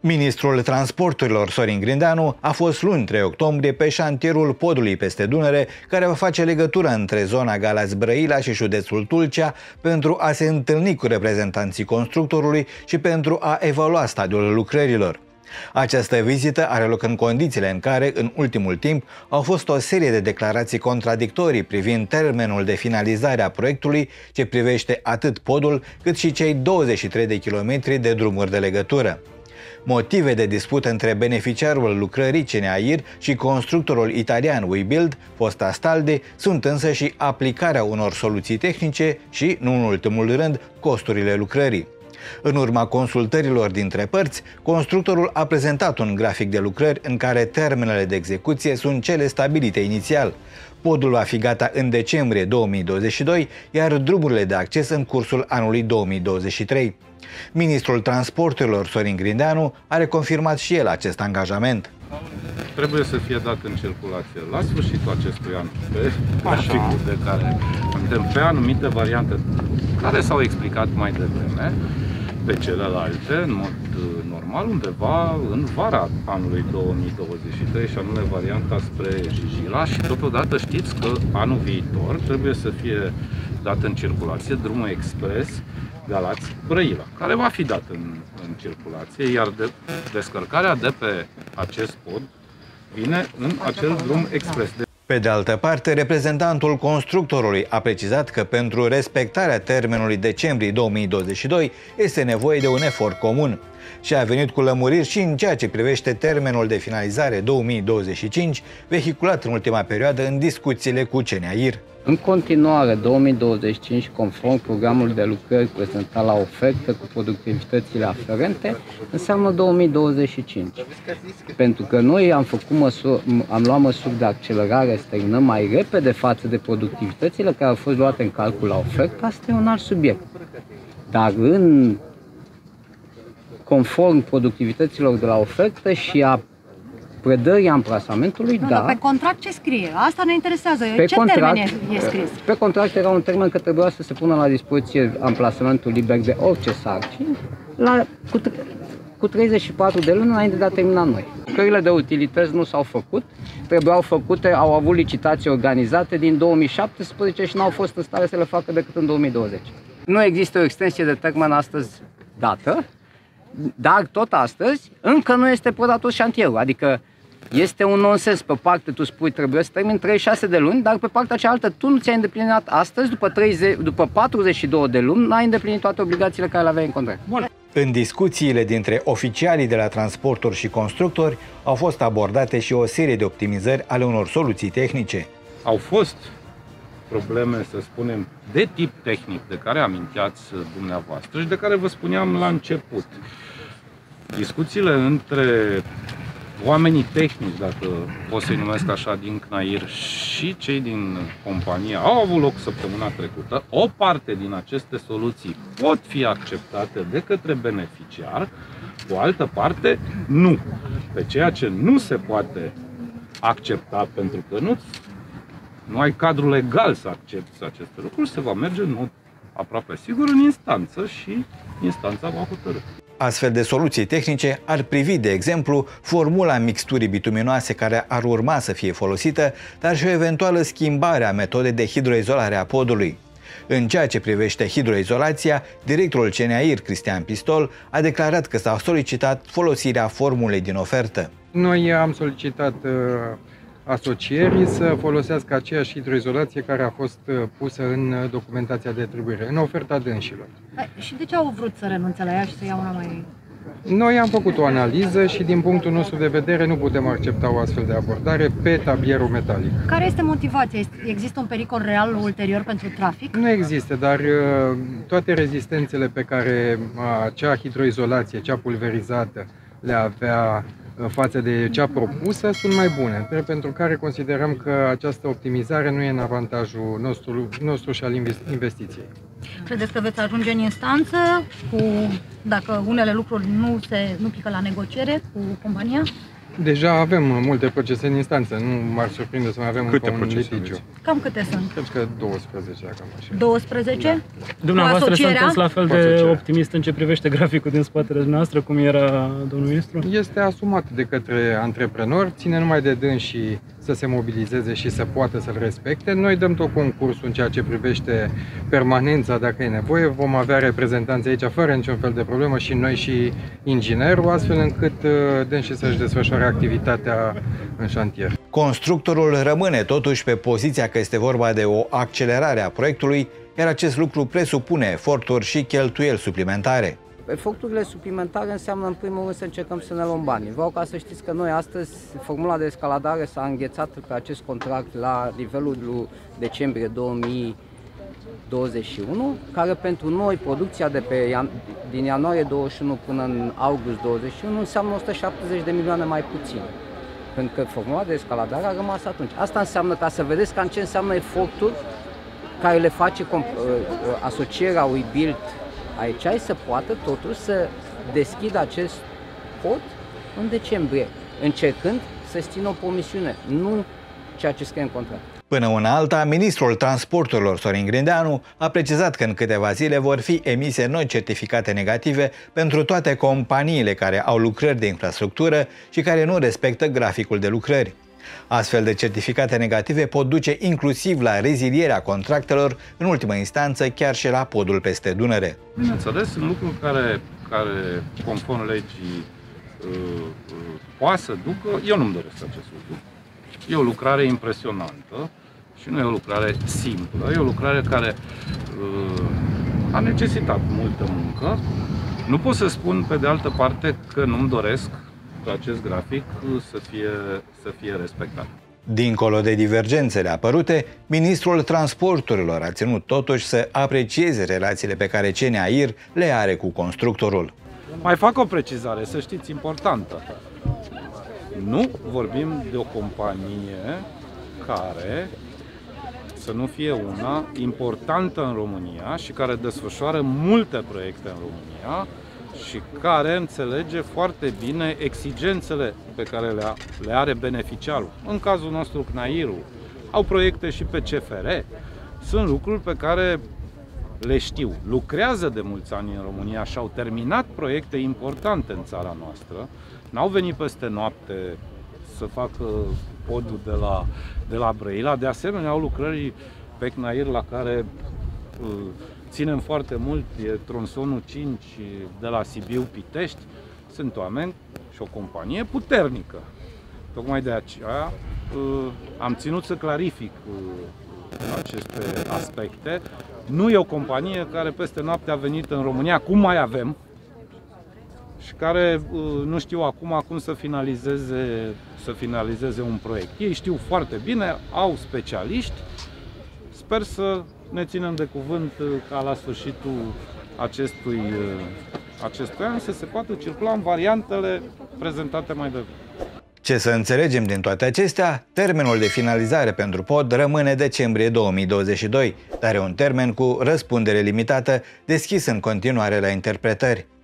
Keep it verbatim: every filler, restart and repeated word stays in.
Ministrul Transporturilor Sorin Grindeanu a fost luni trei octombrie pe șantierul podului peste Dunăre, care va face legătura între zona Galați-Brăila și județul Tulcea, pentru a se întâlni cu reprezentanții constructorului și pentru a evalua stadiul lucrărilor. Această vizită are loc în condițiile în care, în ultimul timp, au fost o serie de declarații contradictorii privind termenul de finalizare a proiectului ce privește atât podul, cât și cei douăzeci și trei de kilometri de drumuri de legătură. Motive de dispută între beneficiarul lucrării C N A I R și constructorul italian Webuild, fost Astaldi, sunt însă și aplicarea unor soluții tehnice și, nu în ultimul rând, costurile lucrării. În urma consultărilor dintre părți, constructorul a prezentat un grafic de lucrări în care termenele de execuție sunt cele stabilite inițial. Podul va fi gata în decembrie două mii douăzeci și doi, iar drumurile de acces în cursul anului două mii douăzeci și trei. Ministrul Transporturilor Sorin Grindeanu a reconfirmat și el acest angajament. Trebuie să fie dat în circulație la sfârșitul acestui an, pe graficul de care suntem, pe anumite variante care s-au explicat mai devreme, pe celelalte, în mod normal, undeva în vara anului două mii douăzeci și trei, și anume varianta spre Jijila, și totodată știți că anul viitor trebuie să fie dat în circulație drumul expres Galați-Brăila, care va fi dat în, în circulație, iar de, descărcarea de pe acest pod vine în acel drum expres. Pe de altă parte, reprezentantul constructorului a precizat că pentru respectarea termenului decembrie două mii douăzeci și doi este nevoie de un efort comun și a venit cu lămuriri și în ceea ce privește termenul de finalizare două mii douăzeci și cinci, vehiculat în ultima perioadă în discuțiile cu C N A I R. În continuare, două mii douăzeci și cinci, conform programului de lucrări prezentat la ofertă cu productivitățile aferente, înseamnă două mii douăzeci și cinci. Pentru că noi am, făcut măsuri, am luat măsuri de accelerare, să terminăm mai repede față de productivitățile care au fost luate în calcul la ofertă, asta e un alt subiect. Dar în conform productivităților de la ofertă și a predării amplasamentului, nu, da. Pe contract ce scrie? Asta ne interesează. Pe ce contract, termen e, e scris? Pe contract era un termen că trebuia să se pună la dispoziție amplasamentul liber de orice sarcini la, cu, cu treizeci și patru de luni înainte de a termina noi. Lucrările de utilități nu s-au făcut, trebuiau făcute, au avut licitații organizate din două mii șaptesprezece și n-au fost în stare să le facă decât în două mii douăzeci. Nu există o extensie de termen astăzi dată, dar tot astăzi încă nu este predat șantierul, adică este un nonsens. Pe parte tu spui trebuie să termin treizeci și șase de luni, dar pe partea cealaltă tu nu ți-ai îndeplinit astăzi, după, treizeci, după patruzeci și două de luni, n-ai îndeplinit toate obligațiile care le aveai în contract. Bun. În discuțiile dintre oficialii de la transporturi și constructori au fost abordate și o serie de optimizări ale unor soluții tehnice. Au fost probleme, să spunem, de tip tehnic, de care aminteați dumneavoastră și de care vă spuneam la început. Discuțiile între oamenii tehnici, dacă pot să-i numesc așa, din C N A I R și cei din companie au avut loc săptămâna trecută. O parte din aceste soluții pot fi acceptate de către beneficiar, o altă parte nu. Pe ceea ce nu se poate accepta, pentru că nu, nu ai cadru legal să accepti aceste lucruri, se va merge în mod aproape sigur în instanță și instanța va hotărî. Astfel de soluții tehnice ar privi, de exemplu, formula mixturii bituminoase care ar urma să fie folosită, dar și o eventuală schimbare a metodei de hidroizolare a podului. În ceea ce privește hidroizolația, directorul C N A I R, Cristian Pistol, a declarat că s-a solicitat folosirea formulei din ofertă. Noi am solicitat uh, asocierii să folosească aceeași hidroizolație care a fost pusă în documentația de atribuire, în oferta dânșilor. Și de ce au vrut să renunțe la ea și să iau una mai... Noi am făcut o analiză și din punctul nostru de vedere nu putem accepta o astfel de abordare pe tablierul metalic. Care este motivația? Există un pericol real ulterior pentru trafic? Nu există, dar toate rezistențele pe care acea hidroizolație, cea pulverizată, le avea față de cea propusă sunt mai bune, pentru care considerăm că această optimizare nu e în avantajul nostru, nostru și al investiției. Credeți că veți ajunge în instanță cu, dacă unele lucruri nu se nu pică la negociere cu compania? Deja avem multe procese în instanță, nu m-ar surprinde să mai avem Câte încă un litigiu. aveți? Cam câte sunt? Cred că douăsprezece, dacă am așa. douăsprezece? Da. Dumneavoastră asocierea? sunteți la fel de optimist în ce privește graficul din spatele noastră, cum era domnul ministru? Este asumat de către antreprenori, ține numai de dânsii să se mobilizeze și să poată să-l respecte. Noi dăm tot concursul în ceea ce privește permanența, dacă e nevoie. Vom avea reprezentanți aici fără niciun fel de problemă, și noi și inginerul, astfel încât dânsii să-și desfășoare activitatea în șantier. Constructorul rămâne totuși pe poziția că este vorba de o accelerare a proiectului, iar acest lucru presupune eforturi și cheltuieli suplimentare. Eforturile suplimentare înseamnă, în primul rând, să încercăm să ne luăm banii. Vreau ca să știți că noi astăzi, formula de escaladare s-a înghețat pe acest contract la nivelul lui decembrie două mii douăzeci și unu, care pentru noi, producția de pe, din ianuarie douăzeci și unu până în august douăzeci și unu, înseamnă o sută șaptezeci de milioane mai puțin. Pentru că formula de escaladare a rămas atunci. Asta înseamnă, ca să vedeți cam ce înseamnă efortul care le face asocierea Webuild aici, să poată totuși să deschidă acest pod în decembrie, încercând să-și țină o promisiune, nu ceea ce scrie în contract. Până una alta, ministrul transporturilor Sorin Grindeanu a precizat că în câteva zile vor fi emise noi certificate negative pentru toate companiile care au lucrări de infrastructură și care nu respectă graficul de lucrări. Astfel de certificate negative pot duce inclusiv la rezilierea contractelor, în ultimă instanță chiar și la podul peste Dunăre. Bineînțeles, sunt lucruri care, care conform legii, uh, uh, poate să ducă. Eu nu-mi doresc acest lucru. E o lucrare impresionantă și nu e o lucrare simplă. E o lucrare care uh, a necesitat multă muncă. Nu pot să spun, pe de altă parte, că nu-mi doresc ca acest grafic să fie, să fie respectat. Dincolo de divergențele apărute, ministrul transporturilor a ținut totuși să aprecieze relațiile pe care C N A I R le are cu constructorul. Mai fac o precizare, să știți, importantă. Nu vorbim de o companie care să nu fie una importantă în România și care desfășoară multe proiecte în România și care înțelege foarte bine exigențele pe care le, le are beneficiarul. În cazul nostru, C N A I R-ul au proiecte și pe C F R. Sunt lucruri pe care le știu. Lucrează de mulți ani în România și au terminat proiecte importante în țara noastră. N-au venit peste noapte să facă podul de la, de la Brăila. De asemenea, au lucrări pe C N A I R la care uh, ținem foarte mult, e tronsonul cinci de la Sibiu-Pitești. Sunt oameni și o companie puternică. Tocmai de aceea uh, am ținut să clarific uh, aceste aspecte. Nu e o companie care peste noapte a venit în România, cum mai avem, și care uh, nu știu acum cum să finalizeze, să finalizeze un proiect. Ei știu foarte bine, au specialiști. Sper să ne ținem de cuvânt ca la sfârșitul acestui, acestui an să se poată circula în variantele prezentate mai devreme. Ce să înțelegem din toate acestea? Termenul de finalizare pentru pod rămâne decembrie două mii douăzeci și doi, dar e un termen cu răspundere limitată, deschis în continuare la interpretări.